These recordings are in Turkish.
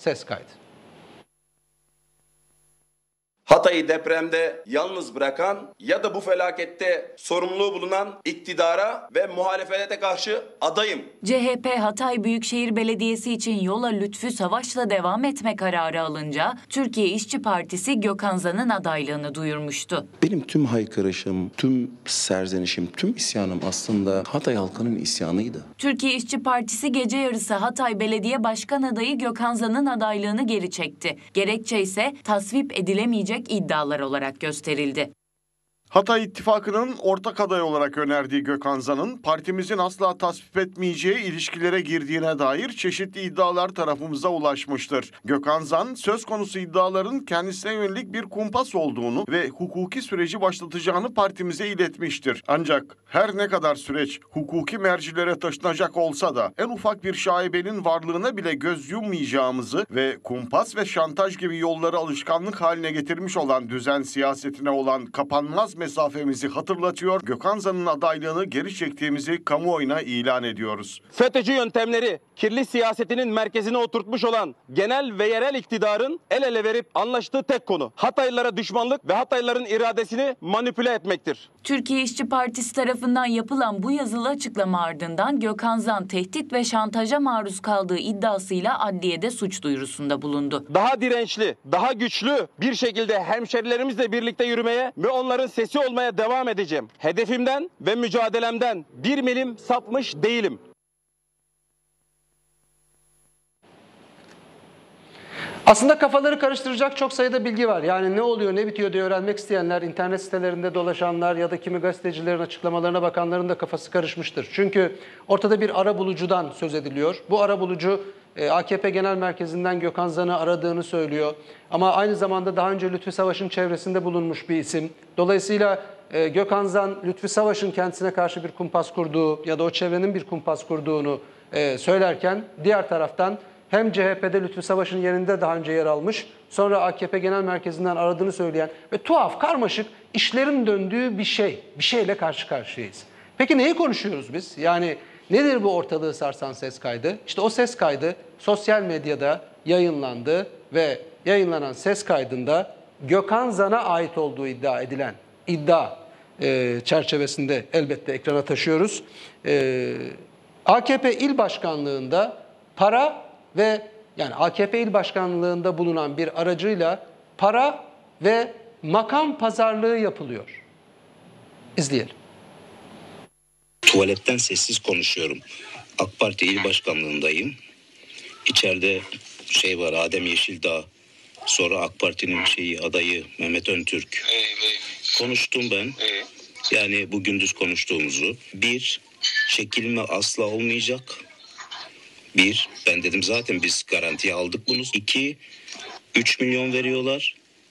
ses kaydı. Hatay'ı depremde yalnız bırakan ya da bu felakette sorumluluğu bulunan iktidara ve muhalefete karşı adayım. CHP Hatay Büyükşehir Belediyesi için yola Lütfü Savaş'la devam etme kararı alınca Türkiye İşçi Partisi Gökhan Zan'ın adaylığını duyurmuştu. Benim tüm haykırışım, tüm serzenişim, tüm isyanım aslında Hatay halkının isyanıydı. Türkiye İşçi Partisi gece yarısı Hatay Belediye Başkan adayı Gökhan Zan'ın adaylığını geri çekti. Gerekçe ise tasvip edilemeyecek iddialar olarak gösterildi. Hatay İttifakı'nın ortak aday olarak önerdiği Gökhan Zan'ın partimizin asla tasvip etmeyeceği ilişkilere girdiğine dair çeşitli iddialar tarafımıza ulaşmıştır. Gökhan Zan söz konusu iddiaların kendisine yönelik bir kumpas olduğunu ve hukuki süreci başlatacağını partimize iletmiştir. Ancak her ne kadar süreç hukuki mercilere taşınacak olsa da en ufak bir şaibenin varlığına bile göz yummayacağımızı ve kumpas ve şantaj gibi yolları alışkanlık haline getirmiş olan düzen siyasetine olan kapanmaz mesafemizi hatırlatıyor, Gökhan Zan'ın adaylığını geri çektiğimizi kamuoyuna ilan ediyoruz. FETÖ'cü yöntemleri kirli siyasetinin merkezine oturtmuş olan genel ve yerel iktidarın el ele verip anlaştığı tek konu Hataylılara düşmanlık ve Hataylıların iradesini manipüle etmektir. Türkiye İşçi Partisi tarafından yapılan bu yazılı açıklama ardından Gökhan Zan tehdit ve şantaja maruz kaldığı iddiasıyla adliyede suç duyurusunda bulundu. Daha dirençli, daha güçlü bir şekilde hemşerilerimizle birlikte yürümeye ve onların sesi olmaya devam edeceğim. Hedefimden ve mücadelemden bir milim sapmış değilim. Aslında kafaları karıştıracak çok sayıda bilgi var. Yani ne oluyor, ne bitiyor diye öğrenmek isteyenler, internet sitelerinde dolaşanlar ya da kimi gazetecilerin açıklamalarına bakanların da kafası karışmıştır. Çünkü ortada bir arabulucudan söz ediliyor. Bu arabulucu AKP Genel Merkezi'nden Gökhan Zan'ı aradığını söylüyor. Ama aynı zamanda daha önce Lütfü Savaş'ın çevresinde bulunmuş bir isim. Dolayısıyla Gökhan Zan, Lütfü Savaş'ın kendisine karşı bir kumpas kurduğu ya da o çevrenin bir kumpas kurduğunu söylerken diğer taraftan hem CHP'de Lütfü Savaş'ın yerinde daha önce yer almış, sonra AKP Genel Merkezi'nden aradığını söyleyen ve tuhaf, karmaşık işlerin döndüğü bir şeyle karşı karşıyayız. Peki neyi konuşuyoruz biz? Yani nedir bu ortalığı sarsan ses kaydı? İşte o ses kaydı sosyal medyada yayınlandı ve yayınlanan ses kaydında Gökhan Zan'a ait olduğu iddia edilen çerçevesinde elbette ekrana taşıyoruz. AKP İl Başkanlığı'nda para ve yani AKP İl Başkanlığı'nda bulunan bir aracıyla para ve makam pazarlığı yapılıyor. İzleyelim. Tuvaletten sessiz konuşuyorum. AK Parti İl Başkanlığı'ndayım. İçeride var, Adem Yeşildağ. Sonra AK Parti'nin adayı Mehmet Öntürk. Konuştum ben. Yani bu gündüz konuştuğumuzu. Bir, çekilme asla olmayacak. Bir, ben dedim zaten biz garantiye aldık bunu. 2, 3 milyon veriyorlar.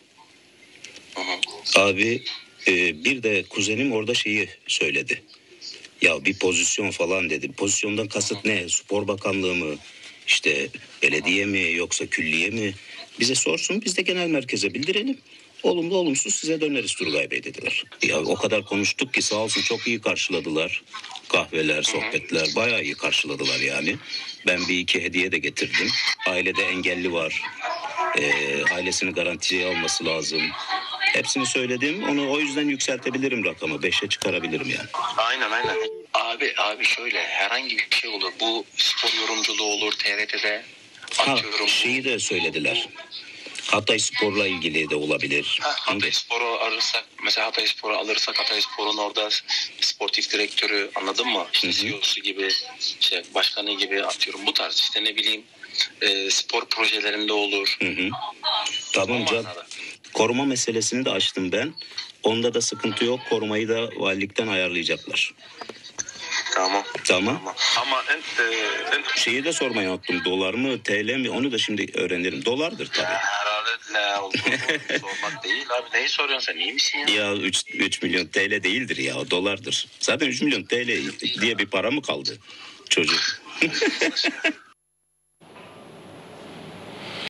Abi bir de kuzenim orada söyledi. Ya bir pozisyon falan dedi. Pozisyondan kasıt ne? Spor Bakanlığı mı? İşte belediye mi yoksa külliye mi? Bize sorsun, biz de genel merkeze bildirelim. Olumlu olumsuz size döneriz Turgay Bey dediler. Ya o kadar konuştuk ki sağ olsun çok iyi karşıladılar. Kahveler, sohbetler bayağı iyi karşıladılar yani. Ben bir iki hediye de getirdim. Ailede engelli var. Ailesini garantiye alması lazım. Hepsini söyledim. Onu o yüzden yükseltebilirim rakamı. 5'e çıkarabilirim yani. Aynen. Abi şöyle herhangi bir şey olur. Bu spor yorumculuğu olur TRT'de. Şeyi de söylediler. Hatay Spor'la ilgili de olabilir. Hatay Spor'u alırsak, mesela Hatay Spor'u alırsak Hatay Spor'un orada sportif direktörü, anladın mı? İşte CEO'su gibi, başkanı gibi atıyorum. Bu tarz işte ne bileyim spor projelerinde olur. Tamam canım. Koruma meselesini de açtım ben. Onda da sıkıntı yok. Korumayı da valilikten ayarlayacaklar. Tamam. Ama şeyi de sormayı unuttum. Dolar mı, TL mi? Onu da şimdi öğrenirim. Dolardır tabii. Herhalde ne olduğunu sormak değil abi. Neyi soruyorsun sen? İyi misin ya? Ya 3 milyon TL değildir ya. Dolardır. Zaten 3 milyon TL diye bir para mı kaldı çocuk?